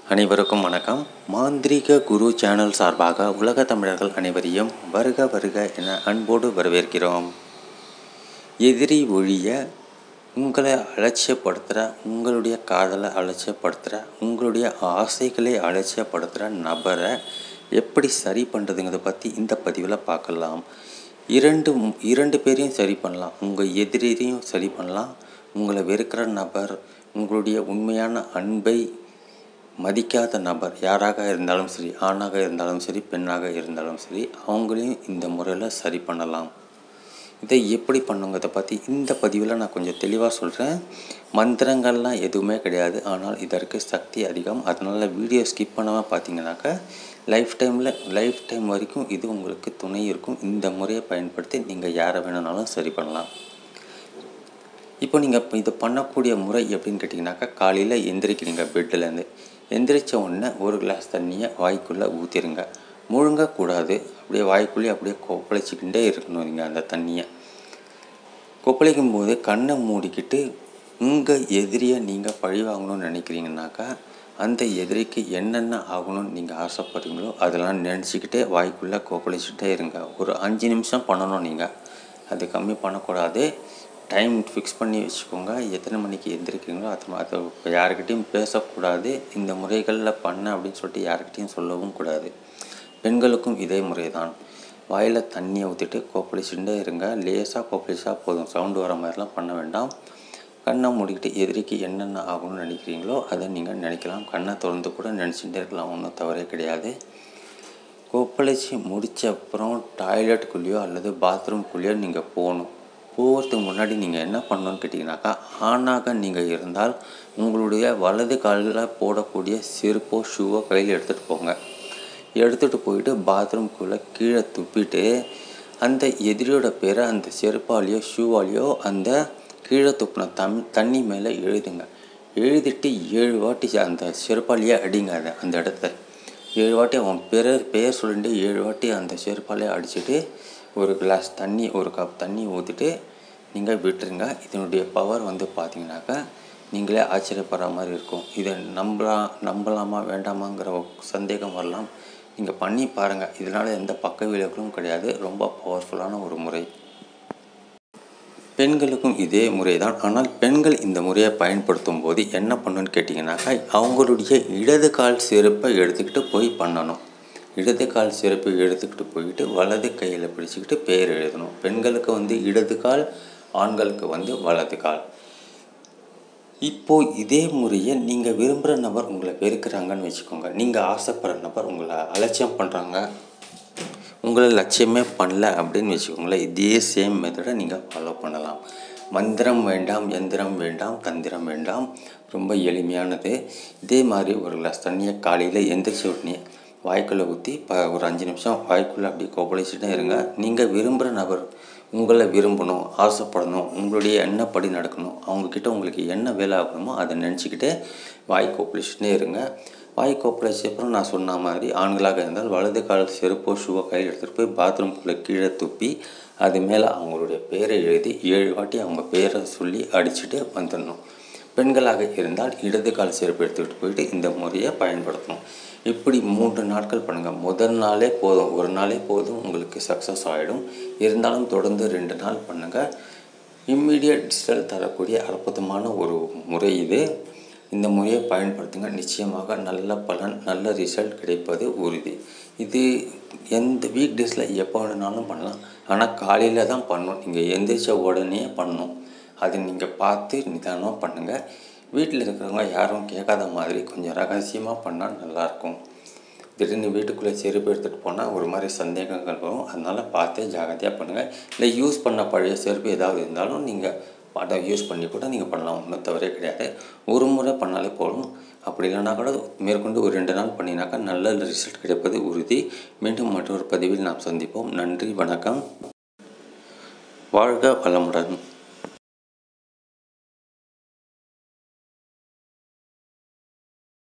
அனைவருக்கும் வணக்கம். மாந்திரீக குரு சேனல் சார்பாக உலக தமிழர்கள் அனைவரையும் வருக வருக என அன்போடு வரவேற்கிறோம். எதிரி ஒழிய உங்களை அலட்சியப்படுத்துகிற, உங்களுடைய காதலை அலட்சியப்படுத்துகிற, உங்களுடைய ஆசைகளை அலட்சியப்படுத்துகிற நபரை எப்படி சரி பண்ணுறதுங்கிறத பற்றி இந்த பதிவில் பார்க்கலாம். இரண்டு பேரையும் சரி பண்ணலாம். உங்கள் எதிரியையும் சரி பண்ணலாம். உங்களை வெறுக்கிற நபர், உங்களுடைய உண்மையான அன்பை மதிக்காத நபர் யாராக இருந்தாலும் சரி, ஆணாக இருந்தாலும் சரி, பெண்ணாக இருந்தாலும் சரி, அவங்களையும் இந்த முறையில் சரி பண்ணலாம். இதை எப்படி பண்ணுங்கிறத பற்றி இந்த பதிவில் நான் கொஞ்சம் தெளிவாக சொல்கிறேன். மந்திரங்கள்லாம் எதுவுமே கிடையாது, ஆனால் இதற்கு சக்தி அதிகம். அதனால் வீடியோ ஸ்கிப் பண்ணாமல் பார்த்தீங்கன்னாக்கா லைஃப் டைம் வரைக்கும் இது உங்களுக்கு துணை இருக்கும். இந்த முறையை பயன்படுத்தி நீங்கள் யாரை வேணுனாலும் சரி பண்ணலாம். இப்போ நீங்கள் இது பண்ணக்கூடிய முறை எப்படின்னு கேட்டிங்கனாக்கா, காலையில் எந்திரிக்கிறீங்க, பெட்டிலேருந்து எந்திரிச்ச உடனே ஒரு கிளாஸ் தண்ணியை வாய்க்குள்ளே ஊற்றிடுங்க. முழுங்கக்கூடாது, அப்படியே வாய்க்குள்ளேயே அப்படியே கொப்பளிச்சிக்கிட்டே இருக்கணும். நீங்கள் அந்த தண்ணியை கொப்பளிக்கும் போது கண்ணை மூடிக்கிட்டு உங்கள் எதிரியை நீங்கள் பழி வாங்கணும்னு நினைக்கிறீங்கனாக்கா, அந்த எதிரிக்கு என்னென்ன ஆகணும்னு நீங்கள் ஆசைப்படுறீங்களோ அதெல்லாம் நினச்சிக்கிட்டே வாய்க்குள்ளே கொப்பளிச்சுட்டே இருங்க. ஒரு 5 நிமிஷம் பண்ணணும். நீங்கள் அது கம்மி பண்ணக்கூடாது. டைம் ஃபிக்ஸ் பண்ணி வச்சுக்கோங்க. எத்தனை மணிக்கு எந்திரிக்கிறீங்களோ அதை யாருக்கிட்டையும் பேசக்கூடாது. இந்த முறைகளில் பண்ண அப்படின்னு சொல்லிட்டு யாருக்கிட்டையும் சொல்லவும் கூடாது. பெண்களுக்கும் இதே முறை தான். வாயில் தண்ணியை ஊற்றிட்டு கொப்பளிச்சுட்டே இருங்க. லேசாக கொப்பளிச்சா போதும், சவுண்டு வர மாதிரிலாம் பண்ண வேண்டாம். கண்ணை மூடிக்கிட்டு எதிரிக்கு என்னென்ன ஆகணும்னு நினைக்கிறீங்களோ அதை நீங்கள் நினைக்கலாம். கண்ணை திறந்து கூட நினச்சிட்டே இருக்கலாம், ஒன்றும் தவறே கிடையாது. கொப்பளிச்சு முடித்த அப்புறம் டாய்லெட்டுக்குள்ளேயோ அல்லது பாத்ரூம்குள்ளேயோ நீங்கள் போகிறதுக்கு முன்னாடி நீங்கள் என்ன பண்ணணுன்னு கேட்டிங்கனாக்கா, ஆணாக நீங்கள் இருந்தால் உங்களுடைய வலது காலில் போடக்கூடிய செருப்போ ஷூவோ கையில் எடுத்துகிட்டு போங்க. எடுத்துகிட்டு போயிட்டு பாத்ரூம்குள்ளே கீழே துப்பிட்டு அந்த எதிரியோட பேரை அந்த செருப்பாலேயோ ஷூவாலேயோ அந்த கீழே துப்பின தண்ணி மேலே எழுதுங்க. எழுதிட்டு 7 வாட்டி அந்த செருப்பாலேயே அடிங்க. அந்த இடத்த 7 வாட்டி அவன் பேர் சொல்லிட்டு 7 வாட்டி அந்த செருப்பாலேயே அடிச்சுட்டு ஒரு கிளாஸ் தண்ணி, ஒரு கப் தண்ணி ஊற்றிட்டு நீங்கள் விட்டுருங்க. இதனுடைய பவர் பார்த்தீங்கன்னாக்கா நீங்களே ஆச்சரியப்படுற மாதிரி இருக்கும். இதை நம்பலாமா வேண்டாமாங்கிற சந்தேகம் வரலாம். நீங்கள் பண்ணி பாருங்கள். இதனால் எந்த பக்க விளைவுகளும் கிடையாது. ரொம்ப பவர்ஃபுல்லான ஒரு முறை. பெண்களுக்கும் இதே முறை தான். ஆனால் பெண்கள் இந்த முறையை பயன்படுத்தும் போது என்ன பண்ணணுன்னு கேட்டிங்கனாக்கா, அவங்களுடைய இடது கால் செருப்பை எடுத்துக்கிட்டு போய் பண்ணணும். இடது கால் செருப்பை எடுத்துக்கிட்டு போயிட்டு வலது கையில் பிடிச்சிக்கிட்டு பேர் எழுதணும். பெண்களுக்கு இடது கால், ஆண்களுக்கு வலது கால். இப்போது இதே முறையை நீங்கள் விரும்புகிற நபர் உங்களை வெறுக்கிறாங்கன்னு வச்சுக்கோங்க. நீங்கள் ஆசைப்படுற நபர் உங்களை அலட்சியம் பண்ணுறாங்க, உங்களை லட்சியமே பண்ணல அப்படின்னு வச்சுக்கோங்களேன். இதே சேம் மெத்தடை நீங்கள் ஃபாலோ பண்ணலாம். மந்திரம் வேண்டாம், எந்திரம் வேண்டாம், தந்திரம் வேண்டாம். ரொம்ப எளிமையானது. இதே மாதிரி ஒரு கிளாஸ் தண்ணியை காலையில் எந்திரிச்ச உடனே வாய்க்குள்ளே ஊற்றி ஒரு 5 நிமிஷம் வாய்க்குள்ளே அப்படி கொப்பளிச்சுட்டே இருங்க. நீங்கள் விரும்புகிற நபர் உங்களை விரும்பணும், ஆசைப்படணும், உங்களுடைய எண்ணப்படி நடக்கணும், அவங்கக்கிட்ட உங்களுக்கு என்ன வேலை ஆகணுமோ அதை நினச்சிக்கிட்டே வாய் கொப்பளிச்சுட்டே இருங்க. வாய் கொப்பளிச்ச அப்புறம் நான் சொன்ன மாதிரி ஆண்களாக இருந்தால் வலது கால் செருப்போ ஷூவோ கையில் எடுத்துகிட்டு போய் பாத்ரூம்குள்ளே கீழே துப்பி அது மேலே அவங்களுடைய பேரை எழுதி 7 வாட்டி அவங்க பேரை சொல்லி அடிச்சுட்டு வந்துடணும். பெண்களாக இருந்தால் இடது கால் செருப்பு எடுத்துக்கிட்டு போயிட்டு இந்த முறையை பயன்படுத்தணும். இப்படி 3 நாட்கள் பண்ணுங்கள். முதல் நாளே போதும், ஒரு நாளே போதும், உங்களுக்கு சக்ஸஸ் ஆகிடும். இருந்தாலும் தொடர்ந்து 2 நாள் பண்ணுங்கள். இம்மிடியட் ரிசல்ட் தரக்கூடிய அற்புதமான ஒரு முறை இது. இந்த முறையை பயன்படுத்துங்க. நிச்சயமாக நல்ல பலன், நல்ல ரிசல்ட் கிடைப்பது உறுதி. இது எந்த வீக் டேஸில் எப்போ வேணுனாலும் பண்ணலாம். ஆனால் காலையில் தான் பண்ணணும். நீங்கள் எந்திரிச்ச உடனே பண்ணணும். அது நீங்கள் பார்த்து நிதானமாக பண்ணுங்கள். வீட்டில் இருக்கிறவங்க யாரும் கேட்காத மாதிரி கொஞ்சம் ரகசியமாக பண்ணால் நல்லாயிருக்கும். திடீர்னு வீட்டுக்குள்ளே செருப்பு எடுத்துகிட்டு போனால் ஒரு மாதிரி சந்தேகங்கள் வரும். அதனால் பார்த்தே ஜாகிரதையாக பண்ணுங்கள். இல்லை யூஸ் பண்ண பழைய செருப்பு ஏதாவது இருந்தாலும் நீங்கள் அதை யூஸ் பண்ணி கூட நீங்கள் பண்ணலாம். ஒன்றும் தவறே கிடையாது. ஒரு முறை பண்ணாலே போதும். அப்படி இல்லைனா கூட மேற்கொண்டு ஒரு 2 நாள் பண்ணினாக்கா நல்ல ரிசல்ட் கிடைப்பது உறுதி. மீண்டும் மற்றொரு பதிவில் நாம் சந்திப்போம். நன்றி, வணக்கம். வாழ்க வளமுடன்.